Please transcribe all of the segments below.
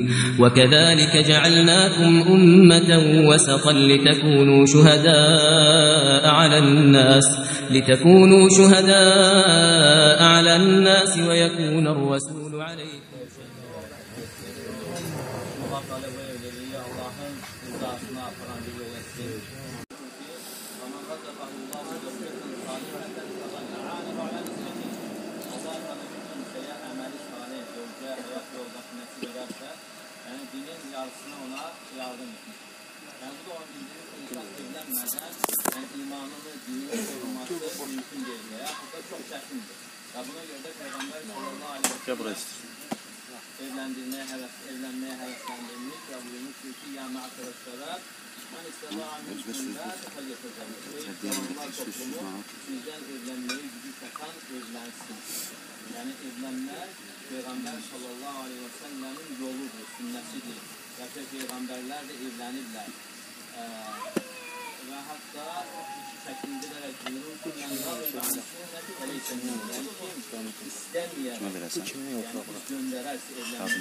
وكذلك جعلناكم أمة وسطا لتكونوا شهداء على الناس ويكون الرسول عليكم Yani dinin yarısına ona yardım etmiş. Yani bu da onun bildiği insan evlenmeden yani imanını, dinini koruması mümkün değil. Ya bu da çok çetindir. Ya buna göre de Peygamber sallallahu aleyhi ve sellem evlenmeye heveslendirmiş ve buyurmuş ki ya ma'akarışlara ben istediğim mümkünler tefaliyeteceğim. Müslümanlar toplumu sizden evlenmeyi gücü takan evlensin. Yani evlenme Peygamber sallallahu aleyhi ve sellemin yoludur, sünnetidir. Gerçek peygamberler de evlenirler. Ve hatta çekindirerek buyurur ki yani istemeyen göndererse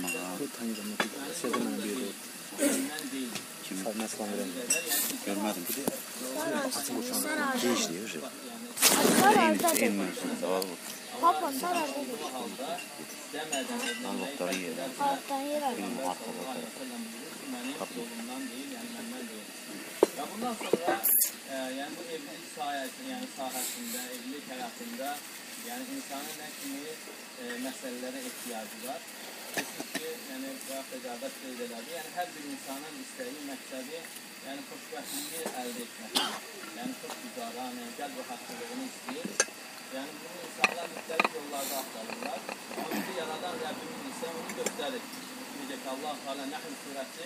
evlenmekten değil. Görmedim. Papa sarar dedi. Demeden evlenmeyi ya bundan sonra yani bu evlilik sahasında, evlilik hayatında yani insanın ne kimi meselelere ihtiyacı var. Çünkü yani vakıfada söylelerdi. Yani her bir insanın isteği, məqsədi yani xoşbəxtliyi əldə etmək. Yani çok güzaranə, gəl bu haqqılığını istəyir. Yani bunu insanlar müxtəlif yollarda aktarırlar. Ama bizi yaradan Rabbimiz ise onu gösterir. Necə ki Allah Teala Nahl suresi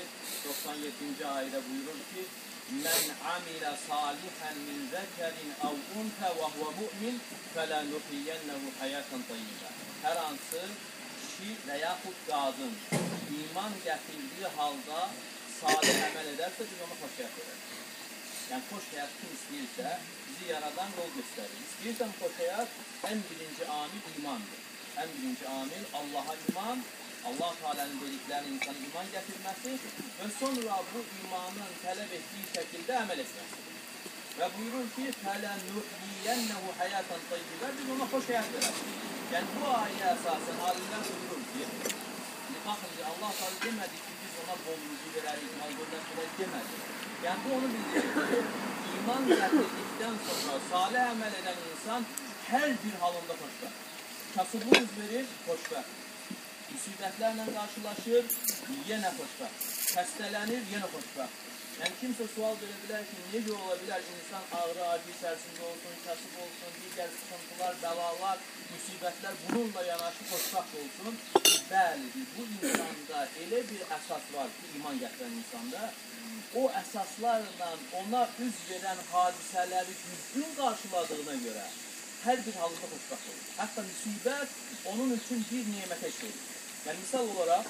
97. ayda buyurur ki Men amile salihan min zekerin av unfe ve huve mu'min fela nuhiyyennehu hayaten tayyiba. Her hansı kişi veya qadın iman getirdiği halda salih əməl ederse biz ona hoş hayat ederiz. Yani hoş hayat kim istəyirsə bizi yaradan yol gösterir. İstəyirsən hoş hayat en birinci amil imandır. En birinci amil Allah'a iman, Allah Teala'nın dediklerine insanın iman getirmesi ve sonra bu imanın talep ettiği şekilde amel etmesi. Ve buyurur ki فَلَنُحْيِيَنَّهُ حَيَاتًا طَيِّبًا biz ona hoş hayat veririz. Yani bu ayet esasen alimler buyurur ki bakınca Allah Teala demedi ki biz ona bolluğu veririz, malgırdan demedi. Yani bu onu bildirir. İman getirdikten sonra salih amel eden insan her bir halında hoşlar. Kasıbı verir, hoşlar. Müsibətlərlə qarşılaşır, yenə xoşbəxt. Xəstələnir, yenə xoşbəxt. Yəni kimsə sual verə bilər ki, necə ola bilər insan ağrı, acı içərisində olsun, kasıb olsun, digər sıxıntılar, bəlalar, müsibətlər bununla yanaşı xoşbəxt olsun. Bəli, bu insanda elə bir əsas var ki, iman gətirən insanda, o əsaslarla ona üz verən hadisələri düzgün qarşıladığına görə hər bir halında xoşbəxt olur. Hətta müsibət onun üçün bir nemətə çevirir. Yani misal olarak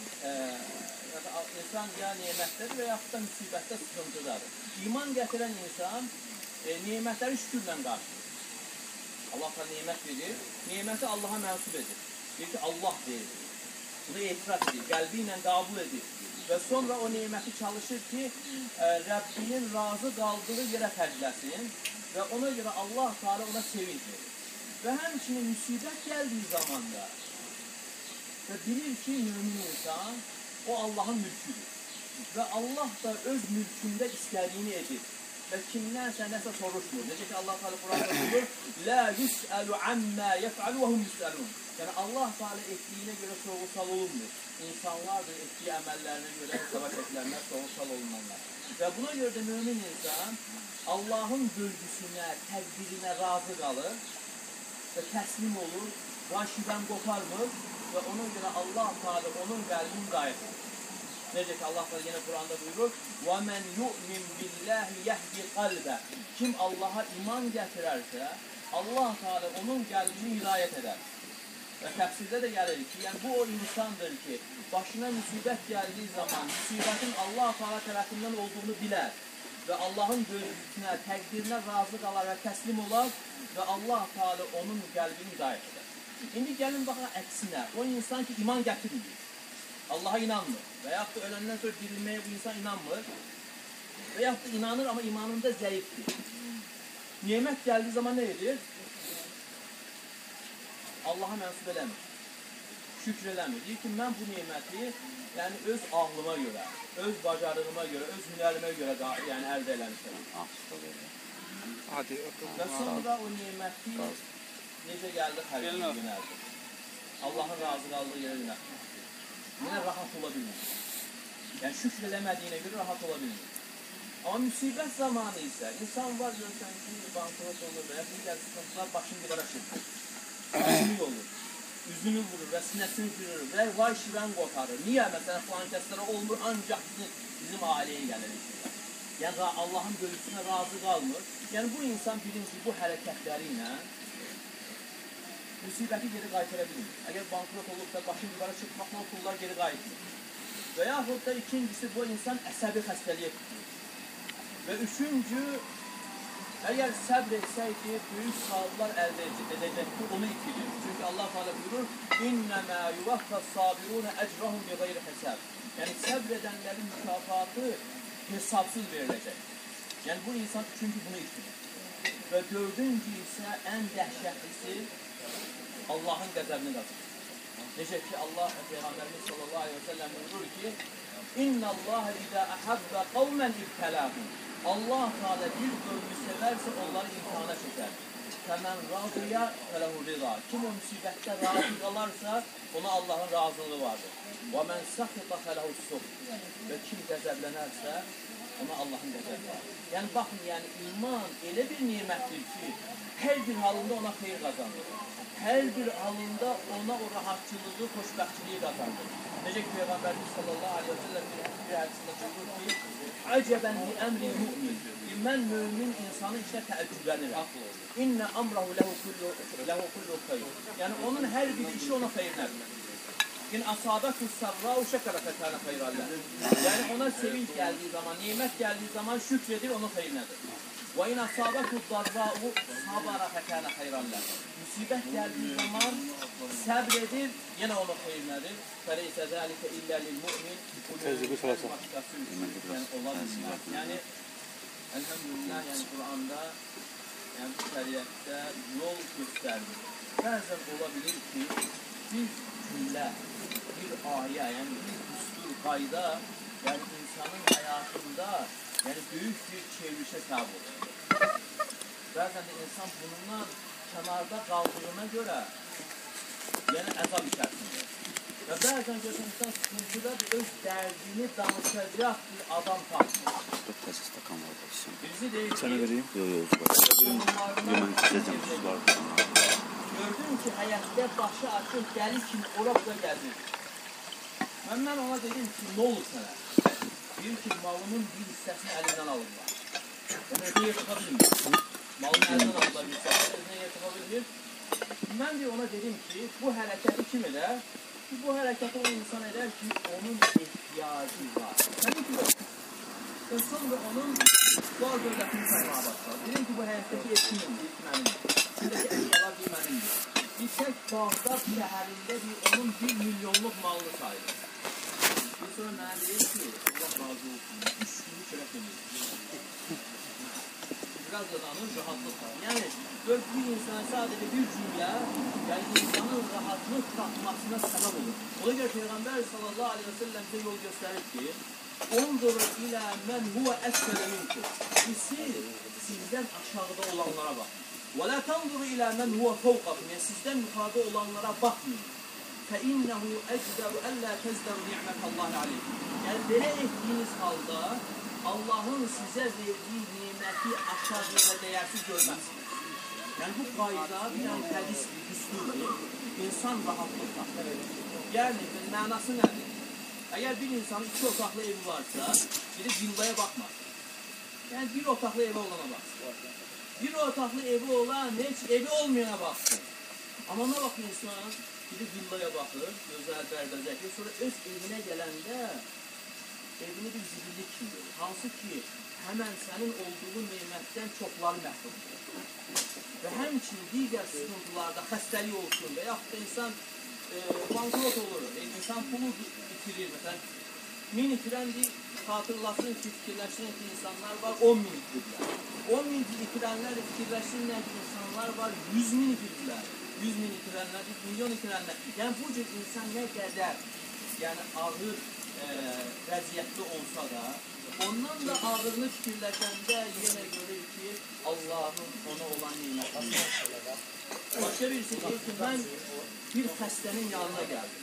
insan ya nimetleri veya da müsibette sıkıntıdadır. İman getiren insan nimetleri şükürle karşılıyor. Allah da nimet verir, nimeti Allah'a mensup edir. Diyor ki Allah verir. Bunu itiraf edir, kalbiyle kabul edir. Ve sonra o nimeti çalışır ki Rabbinin razı kaldığı yere fərqləsin ve ona göre Allah Teala ona sevinç verir. Ve hemçinin müsibet geldiği zaman da ve bilir ki mümin insan o Allah'ın mülküdür. Ve Allah da öz mülkünde istediğini edir. Ve kimdense nəsə soruşmur. Necə ki Allah Teala Kur'an'da buyurur La yus'alu amma yef'alu ve hum yus'alun. Yani Allah Teala ettiğine göre sorgusal olunmuyor. İnsanlar da ettiği emellerine göre hesaba çekilenler sorgusal olunanlar. Ve buna göre de mümin insan Allah'ın bölgüsüne, tedbirine razı kalır ve teslim olur. Raşiden koparmır ve ona göre Allah Teala onun kalbini gayet eder. Necə ki Allah Teala yine Kur'an'da buyurur وَمَنْ يُؤْمِنْ بِاللّٰهِ يَهْدِ قَلْبَ Kim Allah'a iman getirerse Allah Teala onun kalbini hidayet eder. Ve tefsirde de gelir ki yani bu o insandır ki başına musibet geldiği zaman musibetin Allah Teala tarafından olduğunu biler. Ve Allah'ın bölgüsüne, tekdirine razı kalar ve teslim olar ve Allah Teala onun kalbini hidayet eder. Şimdi gelin bakın eksine. O insan ki iman getirmiyor. Allah'a inanmır. Veyahut da öləndən sonra dirilməyə bu insan inanmır. Veyahut da inanır ama imanında zəifdir. Nimət gəldiği zaman ne edir? Allah'a mənsub eləmir. Şükür eləmir. Deyir ki, mən bu niməti yəni öz ağlıma görə, öz bacarığıma görə, öz hünərimə görə yəni əldə eləmişəm. Və sonra o niməti necə gəldi xərcə yönəldi. Allahın razı qaldığı yerə yönəldi. Yine rahat ola bilmir. Yani şükür eləmədiyinə görə rahat ola bilmir. Amma müsibət zamanı isə insan var görsən ki, bankrot olur və ya digər sıkıntılar başını divara çırpır. Üzünü olur, üzünü vurur və sinəsini kırır və vay şivən qoparır. Niyə? Məsələn, falan kəslərə olmur, ancaq bizim ailəyə gəlir. Yəni Allahın bölüsünə razı qalmır. Yəni bu insan birinci bu hərəkətləri ilə müsibəti geri qaytara bilmir. Əgər bankrot olubsa başını divara çırpmaqla o pullar geri qayıtmır. Və yaxud da ikincisi bu insan əsəbi xəstəliyə tutur. Və üçüncü, əgər səbr etsəydi, böyük savablar əldə edəcəkdir, onu itirir. Çünki Allah Teala buyurur, İnnəmə yuvaffəs sabirunə əcrahum bi qeyri hesab. Yəni səbr edənlərin mükafatı hesabsız veriləcək. Yəni bu insan çünki bunu itirir. Və dördüncü isə ən dəhşətlisi Allahın qəzəbini qazanır. Necə ki Allah Peyğəmbərimiz sallallahu aleyhi ve sellem buyurur ki, İnnəllaha izə əhəbbə qavmən ibtələhum. Allah Teala bir qövmü sevərsə onları imtihana çəkər. Fəmən razıya fələhu rida. Kim o müsibətdə razı qalarsa ona Allahın razılığı vardır. Və mən səxita fələhu suq. Və kim qəzəblənərsə ona Allahın qəzəbi vardır. Yəni baxın, yəni iman elə bir nimətdir ki, hər bir halında ona xeyir qazanır. Hər bir halında ona o rahatçılığı, xoşbəxtçiliyi qazanır. Necə ki Peyğəmbərimiz sallallahu aleyhi ve sellem bir hədisində buyurur ki, Əcəbən li əmri mümin. Mən mümin insanın işə təəccüblənirəm. İnnə amrahu lehu kullu xeyr. Yəni onun hər bir işi ona xeyir nədir. İn asabətü sərrau şəkərə fətənə xeyrəllər. Yəni ona sevinç gəldiyi zaman, nimət gəldiyi zaman şükr edir, onun xeyir nədir. Və in asabətü darrau sabara fətənə xeyrəllər. Müsibət gəldiyi zaman səbr edir, yenə onun xeyir nədir. Fəleysə zəlikə illə lil-mü'min. Yəni, elhamdülillah, yəni Qur'anda, yəni bu şəriətdə yol göstərilir. Bəzən ola bilir ki, bir cümlə, bir ayə, yəni bir düstur, qayda, yəni insanın həyatında yəni böyük bir çevrişə səbəb olur. Bəzən də insan bunundan kənarda qaldığına görə yəni əzab içərisində. Və bəzən görsən insan sıkıntıda öz dərdini danışacaq bir adam tapmır. Birisi deyir ki, gördüm ki, həyətdə başı açıq gəlir kimi ora-bura gəzir. Mən ona dedim ki, nə olur sənə? Deyir ki, malımın bir hissəsini əlindən alırlar. Özünə yırtıqa bilmir. Malını əlindən alırlar bir hissəsini, özünə yırtıqa bilmir. Mən de ona dedim ki, bu hərəkəti kim edər? Bu hərəkəti o insan edər ki, onun ihtiyacı var. Təbii ki, yox. Və sonra onun var dövlətini saymağa başlar. Dedim ki, bu həyətdəki ev kimindir, mənimdir. Şuradakı əşyalar bir mənimdir. Bir tək Bağdad şəhərində onun 1 milyonluq malını sayılır. Bir sonra mənə deyir ki, Allah razı olsun, 3 günü şərəf edir. Biraz da danır, rahatlıq var. Yəni, bir insana sadece bir cümlə, yəni insanın rahatlıq tapmasına səbəb olur. Ona görə Peyğəmbər sallallahu aleyhi ve sellem bize yol göstərir ki, Ondur ilə mən huvə əsfələ minkum. Siz sizdən aşağıda olanlara baxın. Və lə tanzuru ilə mən huvə fəvqakum. Yəni sizdən yuxarıda olanlara baxmayın. Fəinnəhu əcdəru əllə təzdəru ni'mətəllahi aleykum. Yəni belə etdiyiniz halda Allahın sizə verdiyi niməti aşağı və dəyərsiz görməzsiniz. Yəni bu qayda bir hədis düsturdur. İnsan rahatlıq tapır. Yəni mənası nədir? Əgər bir insanın 2 otaqlı evi varsa, biri villaya baxmaz. Yəni bir otaqlı evi olana baxsın. Bir otaqlı evi olan, heç evi olmayana baxsın. Amma ona baxın insan, biri villaya baxır, gözəl bərbəzəkli, sonra öz evinə gələndə evini bir zibillik kimi görür. Hansı ki, həmən sənin olduğu nemətdən çoxları məhvurdur. Və həmçinin digər sıkıntılarda xəstəlik olsun və yaxud da insan bankrot olur, insan pulu itirir. Məsələn, min itirəndir, xatırlasın ki, fikirləşsin ki, insanlar var, 10 min itirdirlər. 10 min itirənlər fikirləşsinlər ki, insanlar var, 100 min itirdirlər. 100 min itirənlər, 1 milyon itirənlər. Yəni, bu cür insan nə qədər ağır vəziyyətli olsa da, ondan da ağırını fikirləşəndə yenə görür ki, Allahın ona olan niməti. Başqa birisi deyir ki, mən bir xəstənin yanına gəldim.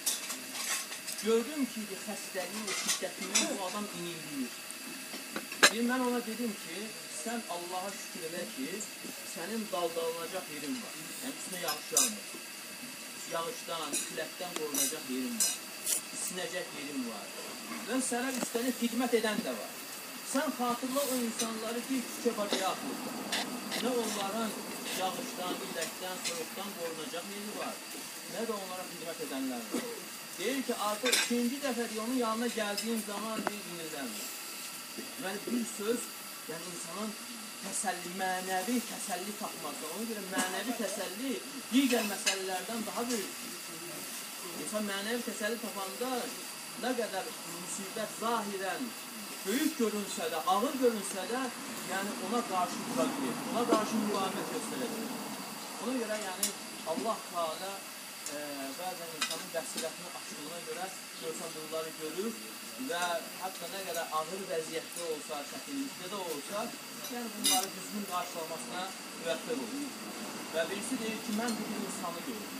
Gördüm ki, xəstəliyin şiddətindən bu adam inildiyir. Mən ona dedim ki, sən Allaha şükür elə ki, sənin daldalanacaq yerin var. Yəni, üstünə yağış yağmır. Yağışdan, küləkdən qorunacaq yerin var. İsinəcək yerin var. Və sənə üstəlik xidmət edən də var. Sən xatırla o insanları bir küçə bacaya atmışlar. Nə onların yağışdan, küləkdən, soyuqdan qorunacaq yeri var, nə də onlara xidmət edənlər var. Deyir ki, artıq ikinci dəfədir onun yanına gəldiyim zaman bir inildənmir. Deməli, bir söz, yəni insanın təsəlli, mənəvi təsəlli tapması. Ona görə mənəvi təsəlli digər məsələlərdən daha böyük. İnsan mənəvi təsəlli tapanda nə qədər müsibət zahirən böyük görünsə də, ağır görünsə də, yəni ona qarşı dura bilir, ona qarşı müqavimət göstərəcək. Ona görə yəni Allah Teala bəzən insanın bəsirətini açdığına görə görsən bunları görür və hətta nə qədər ağır vəziyyətdə olsa, çətinlikdə də olsa, yəni bunları düzgün qarşılamasına müvəffəq olur. Və birisi deyir ki, mən bu insanı gördüm.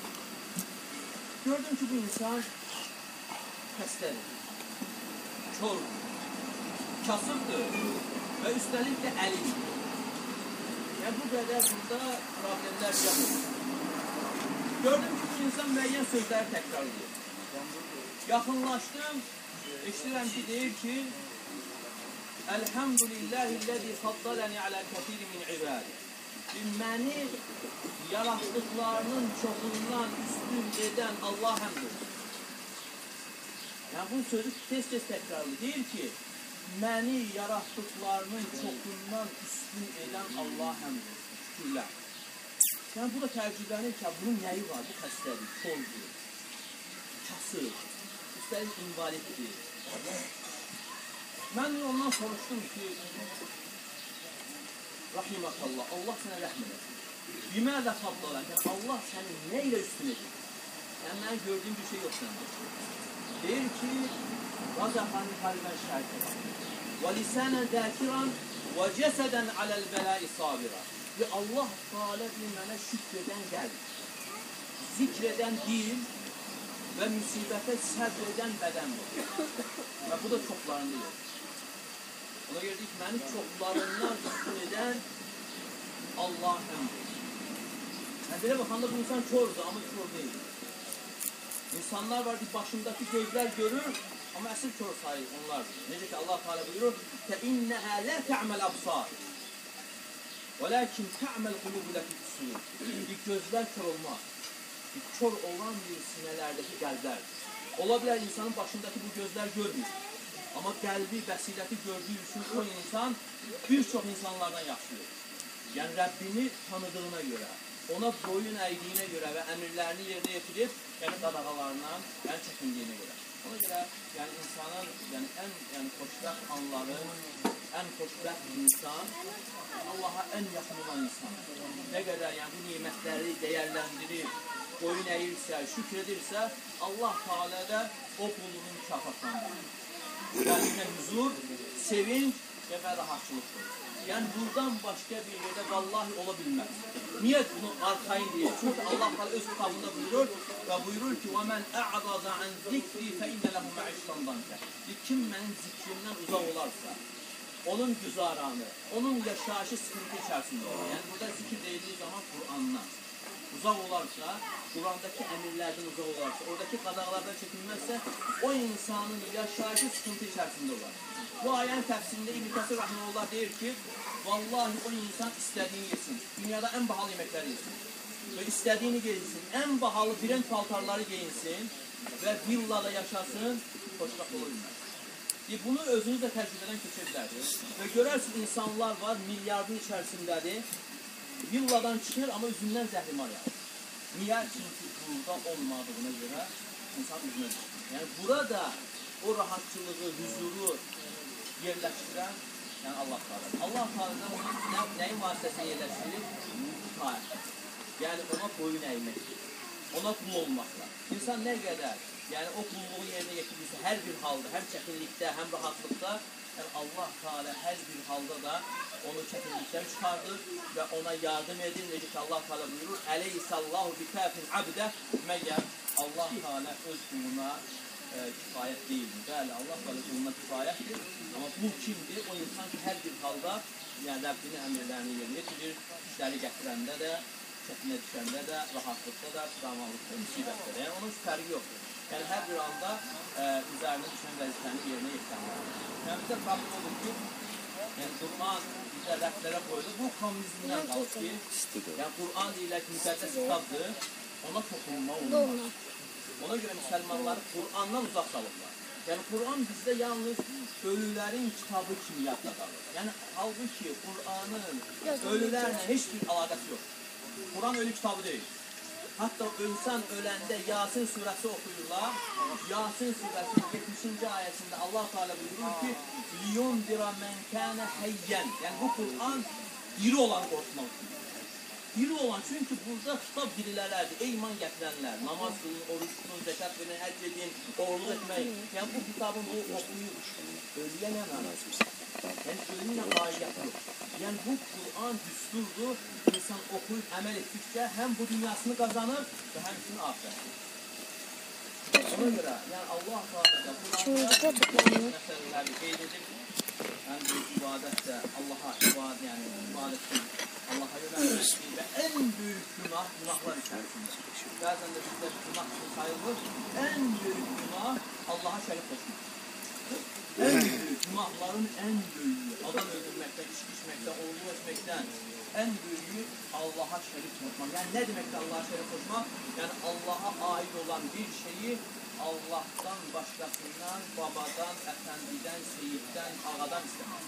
Gördüm ki, bu insan xəstədir, kordur, kasıbdır və üstəlik də əlidir. Yəni bu qədər burada problemlər yoxdur. Gördüm ki, bu insan müəyyən sözləri təkrar edir. Yaxınlaşdım, eşidirəm ki, deyir ki, Elhamdülillahillezî faddalani alə kəsiri min ibâdi. Məni yaratdıqlarının çoxundan üstün edən Allah həmdir. Yəni bu sözü tez-tez təkrarlı. Deyir ki, məni yaratdıqlarının çoxundan üstün edən Allah həmdir. Şükürlər. Yəni bu da təəccüblənir ki, bunun nəyi var? Bu xəstəlik, koldur, kasır, üstəlik invaliddir. Mən ondan soruşdum ki, Rahimakallah, Allah sənə rəhm eləsin. Bimədə faddalar, yəni Allah səni nə ilə üstün edir? Yəni mən gördüyüm bir şey yox səndə. Deyir ki, Razaqani qalbən şərkədən və lisənən dəkiran və cəsədən aləl-bələ-i sabira. Və Allah Teala mənə şükr edən qəlb, zikr edən dil və müsibətə səbr edən bədən var. Və bu da çoxlarında yox. Ona görə deyik, məni çoxlarından üstün edən Allah həmdir. Yəni belə baxanda bu insan kördur, amma kör deyil. İnsanlar var ki, başındakı gözlər görür, amma əsl kör sayır onlardır. Necə ki, Allah Teala buyurur, فَاِنَّهَا لَا تَعْمَلْ أَبْصَارِ وَلَكِنْ تَعْمَلْ قُلُوبُ لَكِ تُسُّرُ. Gözlər kör olmaz. Kör olan bir sinələrdəki qəlblər. Ola bilər insanın başındakı bu gözlər görmür. Amma qəlbi, bəsirəti gördüyü üçün o insan bir çox insanlardan yaşayır. Yəni Rəbbini tanıdığına görə, ona boyun əydiyinə görə və əmirlərini yerinə yetirib, yəni qadağalarından çəkindiyinə görə. Ona görə yəni insanın ən xoşbəxt anları, ən xoşbəxt insan Allaha ən yaxın olan insandır. Nə qədər yəni bu nimətləri dəyərləndirir, boyun əyirsə, şükr edirsə, Allah Teala da o qulluğun mükafatlandırır. Qəlbinə huzur, sevinç və rahatçılıqdır. Yəni buradan başqa bir yerdə vallahi ola bilməz. Niyə bunu arxayın deyir? Çünki Allah Teala öz kitabında buyurur və buyurur ki: "Və men a'rada an zikri fe inne lehu ma'işan danka." Kim mənim zikrimdən uzaq olarsa, onun güzaranı, onun yaşayışı sıkıntı içərisində olur. Yəni burada zikir deyildiyi zaman Qur'andan uzaq olarsa, Qur'andakı əmirlərdən uzaq olarsa, oradakı qadağalardan çəkinməzsə, o insanın yaşayışı sıkıntı içərisində olar. Bu ayənin təfsirində İbn Kəsir Rəhməhullah deyir ki, vallahi o insan istədiyini yesin, dünyada ən bahalı yeməkləri yesin və istədiyini geyinsin, ən bahalı brend paltarları geyinsin və villada yaşasın, xoşbəxt ola bilməz. Bunu özünüz də təcrübədən keçə bilərsiniz və görərsiniz insanlar var, milyardın içərisindədir, villadan çıxır, amma üzündən zəhrimar yağır. Niyə? Çünki burada olmadığına görə insan üzünə düşür. Yəni burada o rahatçılığı, huzuru yerləşdirən yəni Allah Teala. Allah Teala onu nəyin vasitəsilə yerləşdirir? Taat. Yəni ona boyun əymək, ona qul olmaqla. İnsan nə qədər yəni o qulluğu yerinə yetirirsə, hər bir halda, həm çətinlikdə, həm rahatlıqda, yəni Allah Teala hər bir halda da onu çətinlikdən çıxardır və ona yardım edir. Necə ki Allah Teala buyurur: "Əleyhisallahu bikafin abdə" məgər Allah Teala öz quluna kifayət deyildir. Bəli, Allah Teala quluna kifayətdir. Amma bu kimdir? O insan ki, hər bir halda yəni Rəbbinin əmrlərini yerinə yetirir, işləri gətirəndə də, çətinə düşəndə də, rahatlıqda da, sağlamlıqda, müsibətdə də. Yəni onun fərqi yoxdur. Yəni hər bir anda üzərinə düşən vəzifəni yerinə yetirənlər. Yəni bizə problem odur ki, yəni Qur'an bizə rəflərə qoyulur. Bu kommunizmdən qalır ki, yəni Qur'an deyirlər ki, müqəddəs kitabdır, ona toxunma olmaz. Ona görə müsəlmanları Qur'andan uzaq salıblar. Yəni Qur'an bizdə yalnız ölülərin kitabı kimi yadda qalır. Yəni halbuki Qur'anın ölülərlə heç bir əlaqəsi yoxdur. Qur'an ölü kitabı deyil. Hatta insan öləndə Yasin surəsi oxuyurlar. Yasin surəsinin 70-ci ayəsində Allah Teala buyurur ki: "Liyundira men kana hayyan." Yəni bu Qur'an diri olan qorxmaq. Diri olan, çünki burada kitab dirilələrdir. Ey iman gətirənlər, namaz qılın, oruç tutun, zəkat verin, həcc edin, oğurluq etməyin. Yəni bu kitabın bu oxuyur. Ölüyə nə mənası? Yəni ölüyə aidiyyəti yox. Yəni bu Qur'an düsturdur. İnsan oxuyub əməl etdikcə həm bu dünyasını qazanır və həmçinin axirətini. Ona görə, yəni Allah Teala Qur'anda məsələləri qeyd edib, ən böyük ibadət də Allaha ibadət, yəni ibadətdir. Allah'a yönəlməkdir və ən böyük günahlar içərisində. Bəzən də bizdə günah sayılır. Ən böyük günah Allaha şərik qoşmaq. Ən böyük günahların ən böyüyü, adam öldürməkdən, içki içməkdən, oğurluq etməkdən ən böyüyü Allaha şərik qoşmaq. Yəni nə deməkdir Allaha şərik qoşmaq? Yəni Allaha aid olan bir şeyi Allahdan, başqasından, babadan, əfəndidən, seyiddən, ağadan istəmək.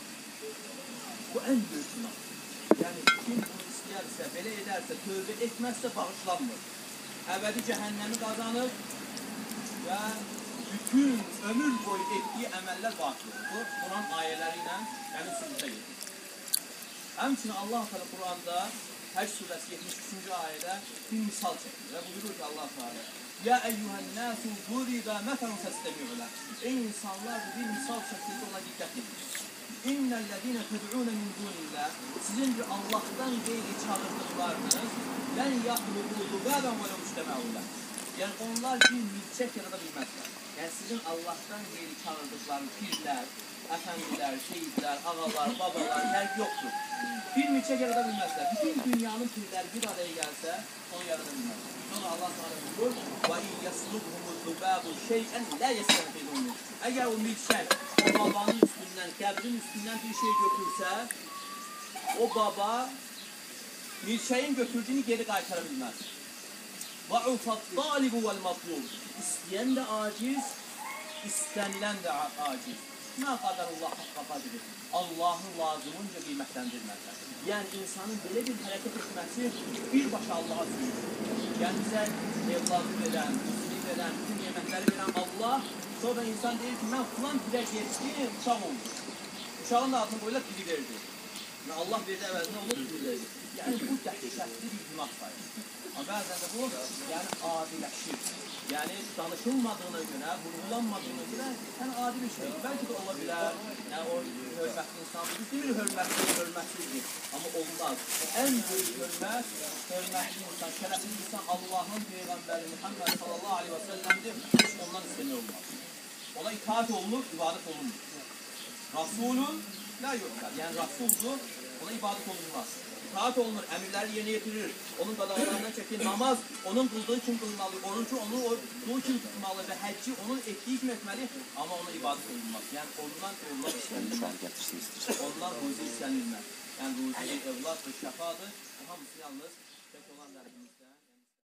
Bu ən böyük günahdır. Yəni kim bunu istəyərsə, belə edərsə, tövbə etməzsə bağışlanmır. Əbədi cəhənnəmi qazanır və bütün ömür boyu etdiyi əməllər batılır. Bu, Quran ayələri ilə yəni sübuta gedir. Həmçinin Allah Teala Quranda Həcc surəsi 73-cü ayədə bir misal çəkir və buyurur ki Allah Teala: "Ya eyyuhən-nasu duriba meselun festemi'u lahu." Ey insanlar, bir misal çəkildi, ona diqqət edin. İnnellezine ted'ûne min dûnillah, sizin bir Allah'tan gayri çağırdıklarınız len yahluqû zubâben ve lev istema'û leh. Yəni onlar bir milçək yarada bilməzlər. Yəni sizin Allah'tan gayri çağırdıklarınız pirlər, əfəndilər, şehidlər, ağalar, babalar, fərq yoxdur. Bir milçək yarada bilməzlər. Bütün dünyanın pirləri bir araya gəlsə, onu yarada bilməzlər. Sonra Allah Teala buyurur: "Və in yaslubhumu zubâbu şey'en la yestənfidû minhu." Əgər o milçək o babanın üstündən, qəbrin üstündən bir şey götürsə, o baba milçəyin götürdüyünü geri qaytara bilməz. وَعُفَ-الطَّالِبُ وَالْمَطْلُوبُ. İstəyən də aciz, istənilən də aciz. Nə qədər Allah haqqa qadir. Allahı lazımınca qiymətləndirməzlər. Yəni insanın belə bir hərəkət etməsi birbaşa Allaha sürür. Yəni bizə evladı verən, müslim verən, bütün yeməkləri verən Allah, sonra insan deyir ki, mən filan pirə geçdim, uşaq oldu. Uşağın da adını qoyular, biri verdi. Allah verdi əvəzinə olur, biri verdi. Yəni bu dəhşətli bir günah sayılır. Amma bəzən də bu, yəni adiləşir. Yəni danışılmadığına görə, vurgulanmadığına görə, yəni adi bir şeydir. Bəlkə də ola bilər, yəni o hörmətli insan, bir hörmətli, hörmətsizdir. Amma olmaz. Ən böyük hörmət, hörmətli insan, şərəfli insan Allahın Peyğəmbəri Muhammed sallallahu aleyhi və səlləmdir, heç ondan istəmək olmaz. Ona itaat olunur, ibadət olunur. Rasulun, la yoxlar, yəni Rasuldur, ona ibadət olunmaz. İtaat olunur, əmirləri yerinə yetirir, onun qadağalarından çəkir, namaz onun qıldığı kimi qılmalı, orucu onun qıldığı kimi tutmalı və həcci onun etdiyi kimi etməli, amma ona ibadət olunmaz. Yəni ondan evlad istənilməz. Ondan ruzi istənilməz. Yəni ruzi evladdır, şəfadır, hamısı yalnız